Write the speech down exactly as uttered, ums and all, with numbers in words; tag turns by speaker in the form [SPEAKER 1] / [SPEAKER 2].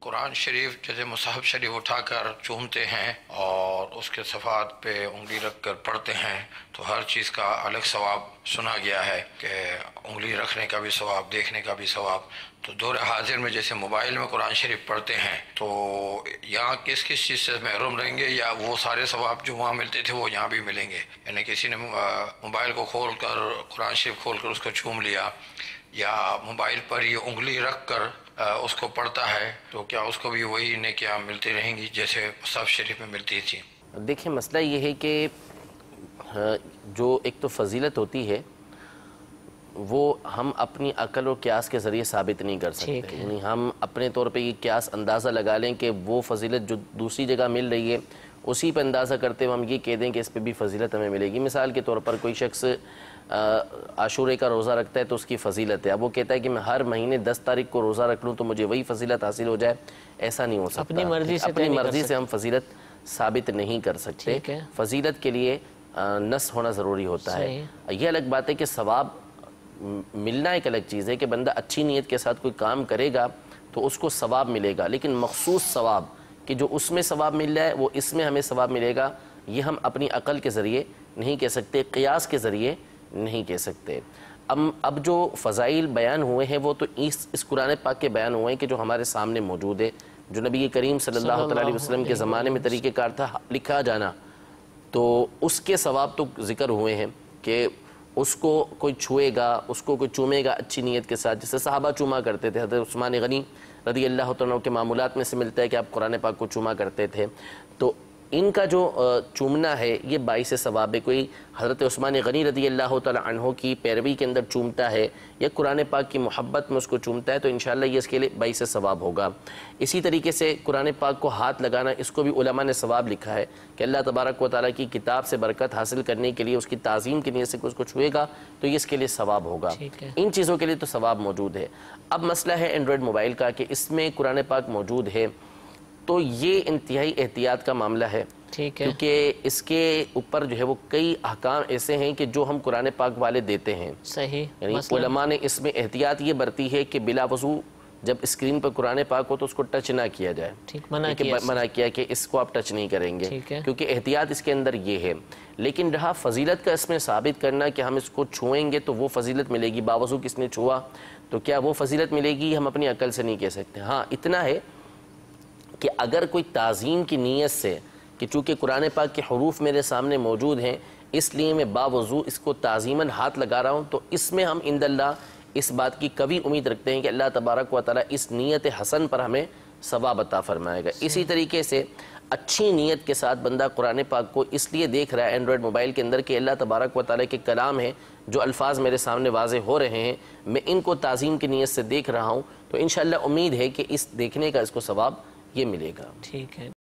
[SPEAKER 1] قرآن شریف جیسے مصحف شریف اٹھا کر چومتے ہیں اور اس کے صفحات پہ انگلی رکھ کر پڑھتے ہیں تو ہر چیز کا الگ ثواب سنا گیا ہے کہ انگلی رکھنے کا بھی ثواب، دیکھنے کا بھی ثواب۔ تو دور حاضر میں جیسے موبائل میں قرآن شریف پڑھتے ہیں تو یہاں کس کس چیز سے محروم رہیں گے، یا وہ سارے ثواب جو وہاں ملتے تھے وہ یہاں بھی ملیں گے؟ یعنی کسی نے موبائل کو کھول کر قرآن شریف کھول کر اس کو چوم لیا یا موبائل پر یہ انگلی رکھ کر اس کو پڑھتا ہے تو کیا اس کو بھی وہی نیکیاں ملتی رہیں گی جیسے مصحف شریف میں ملتی تھی؟
[SPEAKER 2] دیکھیں، مسئلہ یہ ہے کہ جو ایک تو فضیلت ہوتی ہے وہ ہم اپنی عقل اور قیاس کے ذریعے ثابت نہیں کر سکتے۔ یعنی ہم اپنے طور پہ یہ قیاس اندازہ لگا لیں کہ وہ فضیلت جو دوسری جگہ مل رہی ہے اسی پہ اندازہ کرتے ہوئے ہم یہ کہہ دیں کہ اس پہ بھی فضیلت ہمیں ملے گی۔ مثال کے طور پر کوئی شخص عاشورے کا روزہ رکھتا ہے تو اس کی فضیلت ہے، اب وہ کہتا ہے کہ میں ہر مہینے دس تاریخ کو روزہ رکھ لوں تو مجھے وہی فضیلت حاصل ہو جائے، ایسا نہیں ہو سکتا۔
[SPEAKER 3] اپنی مرضی سے
[SPEAKER 2] اپنی مرضی سے ہم فضیلت ثابت نہیں کر سکتے۔ فضیلت کے لیے نص ہونا ضروری ہوتا ہے۔ یہ الگ بات ہے کہ ثواب ملنا ایک الگ چیز ہے کہ بندہ اچھی نیت کے ساتھ کوئی کام کرے گا تو اس کو ثواب ملے گا، لیکن مخصوص ثواب کہ جو اس میں ثواب مل رہا ہے وہ اس میں ہمیں ثواب ملے گا، یہ ہم اپنی عقل کے ذریعے نہیں کہہ سکتے، قیاس کے ذریعے نہیں کہہ سکتے۔ اب اب جو فضائل بیان ہوئے ہیں وہ تو اس اس قرآن پاک کے بیان ہوئے ہیں کہ جو ہمارے سامنے موجود ہے، جو نبی کریم صلی اللہ علیہ وسلم کے زمانے میں طریقہ کار تھا لکھا جانا، تو اس کے ثواب تو ذکر ہوئے ہیں کہ اس کو کوئی چھوئے گا، اس کو کوئی چومے گا اچھی نیت کے ساتھ، جسے صحابہ چوما کرتے تھے۔ حضرت عثمان غنی رضی اللہ تعالیٰ کے معمولات میں سے ملتا ہے کہ آپ قرآن پاک کو چوما کرتے تھے، تو ان کا جو چومنا ہے یہ باعث ثواب ہے۔ کوئی حضرت عثمان غنی رضی اللہ تعالیٰ عنہ کی پیروی کے اندر چومتا ہے یا قرآن پاک کی محبت میں اس کو چومتا ہے تو انشاءاللہ یہ اس کے لیے باعث ثواب ہوگا۔ اسی طریقے سے قرآن پاک کو ہاتھ لگانا، اس کو بھی علماء نے ثواب لکھا ہے کہ اللہ تبارک و تعالیٰ کی کتاب سے برکت حاصل کرنے کے لیے اس کی تعظیم کی نیت سے اس کو چھوئے گا تو یہ اس کے لیے ثواب ہوگا۔ ان چیزوں کے لیے تو ثواب موجود ہے۔ اب مسئلہ ہے اینڈرائڈ موبائل کا کہ اس میں قرآن پاک موجود ہے تو یہ انتہائی احتیاط کا معاملہ ہے، کیونکہ اس کے اوپر جو ہے وہ کئی احکام ایسے ہیں کہ جو ہم قرآن پاک والے دیتے ہیں۔
[SPEAKER 3] صحیح،
[SPEAKER 2] یعنی علماء نے اس میں احتیاط یہ برتی ہے کہ بلا وضو جب اسکرین پر قرآن پاک ہو تو اس کو ٹچ نہ کیا جائے، منع کیا کہ اس کو آپ ٹچ نہیں کریں گے، کیونکہ احتیاط اس کے اندر یہ ہے۔ لیکن رہا فضیلت کا اس میں ثابت کرنا کہ ہم اس کو چھوئیں گے تو وہ فضیلت ملے گی، باوضو کس نے چھوا تو کیا وہ فضیلت ملے گی، ہم اپنی عقل سے نہیں کہہ سکتے۔ ہاں اتنا ہے کہ اگر کوئی تعظیم کی نیت سے کہ چونکہ قرآن پاک کے حروف میرے سامنے موجود ہیں اس لیے میں باوضو اس کو تعظیماً ہاتھ لگا رہا ہوں، تو اس میں ہم عند اللہ اس بات کی قوی امید رکھتے ہیں کہ اللہ تبارک و تعالیٰ اس نیت حسن پر ہمیں ثواب عطا فرمائے گا۔ اسی طریقے سے اچھی نیت کے ساتھ بندہ قرآن پاک کو اس لیے دیکھ رہا ہے اینڈرائڈ موبائل کے اندر کہ اللہ تبارک و تعالیٰ کے کلام ہیں، جو الفاظ میرے سامنے واضح ہو رہے ہیں میں ان کو تعظیم کی نیت سے دیکھ رہا ہوں، تو انشاءاللہ امید ہے کہ اس دیکھنے کا اس کو ثواب یہ ملے گا۔
[SPEAKER 3] ٹھیک ہے۔